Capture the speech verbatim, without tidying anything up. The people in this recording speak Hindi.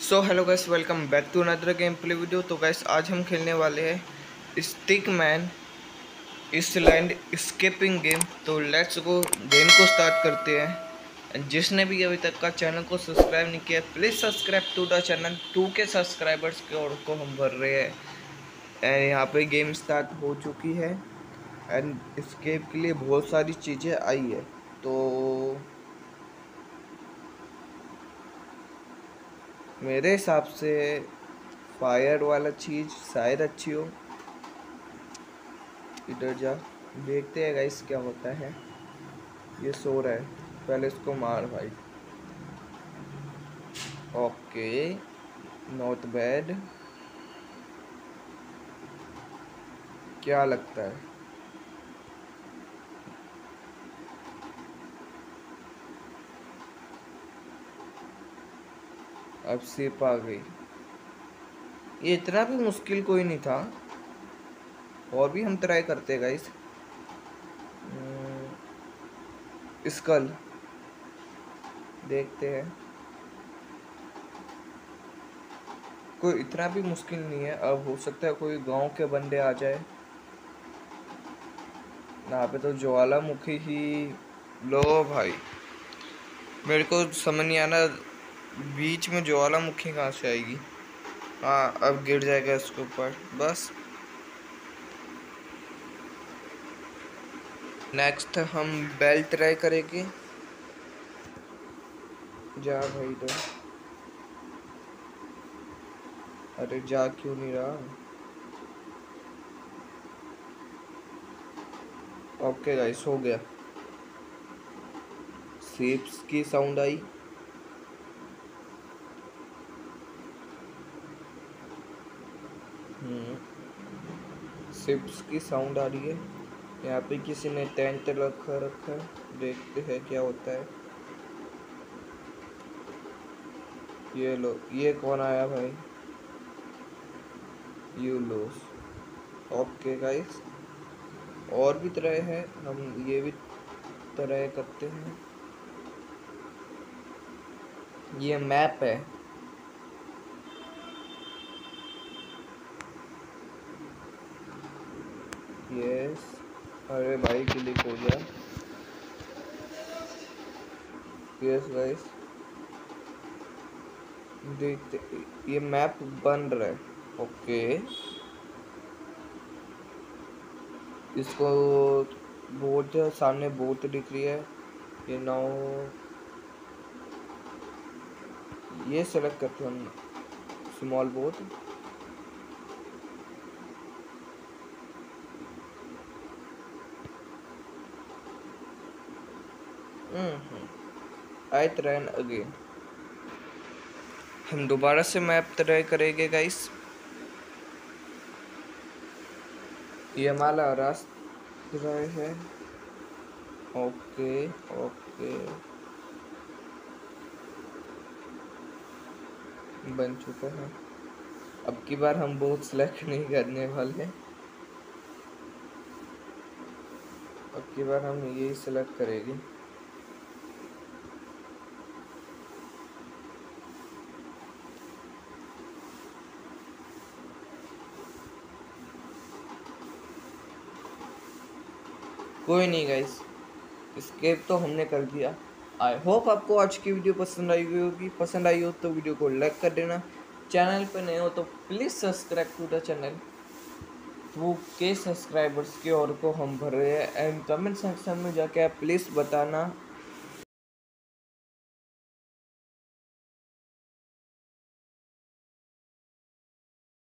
So hello guys, welcome back to another game play video. तो गाइस आज हम खेलने वाले हैं stick man island escaping game. तो लेट्स गो, गेम को स्टार्ट करते हैं। जिसने भी अभी तक का चैनल को सब्सक्राइब नहीं किया, please subscribe to the channel. Two K subscribers के और को हम भर रहे हैं। एंड यहाँ पे गेम स्टार्ट हो चुकी है एंड स्केप के लिए बहुत सारी चीज़ें आई है। तो मेरे हिसाब से फायर वाला चीज़ शायद अच्छी हो। इधर जा, देखते हैं गाइस क्या होता है। ये सो रहा है, पहले इसको मार भाई। Okay, not bad. क्या लगता है? अब सिप आ गई। ये इतना भी मुश्किल कोई नहीं था। और भी हम ट्राई करते हैं गाइस। स्कल देखते हैं। कोई इतना भी मुश्किल नहीं है। अब हो सकता है कोई गांव के बंदे आ जाए। यहाँ पे तो ज्वालामुखी ही। लो भाई, मेरे को समझ नहीं आना बीच में ज्वालामुखी कहाँ से आएगी। हाँ, अब गिर जाएगा इसके ऊपर बस। नेक्स्ट हम बेल ट्राई करेंगे। जा भाई तो, अरे जा क्यों नहीं रहा? ओके गाइस, हो गया। सीप्स की साउंड आई। हम्म सिप्स की साउंड आ रही है। यहाँ पे किसी ने टेंट रखा रखा है। देखते हैं क्या होता है। ये लो, ये कौन आया भाई? You lose. ओके गाइस, और भी तरह है, हम ये भी तरह करते हैं। ये मैप है। यस, अरे भाई क्लिक हो गया। यस गाइस, देखते, ये मैप बन रहा है। ओके, इसको बोट सामने बोट दिख रही है। ये नाउ ये सेलेक्ट करते हैं हम, small boat. I try again. हम दोबारा से मैप ट्राई करेंगे गाइस। ये हमारा रास्ता है। ओके ओके, बन चुका है। अब की बार हम बहुत सिलेक्ट नहीं करने वाले। अब की बार हम यही सिलेक्ट करेंगे। कोई नहीं गाइस, स्केप तो हमने कर दिया। आई होप आपको आज की वीडियो पसंद आई हुई होगी। पसंद आई हो तो वीडियो को लाइक कर देना। चैनल पर नए हो तो please subscribe to the channel. Two K subscribers की और को हम भर रहे हैं। एंड कमेंट सेक्शन में जाके आप प्लीज़ बताना